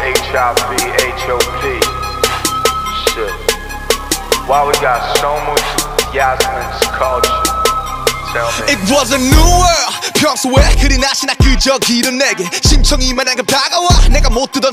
HIVHOP. Shit. Why we got so much Yasmin's culture? Tell me. It was a new world. 평소에 그리 나시나 그저 길은 내게 심청이 만한 건 다가와 내가 못 듣던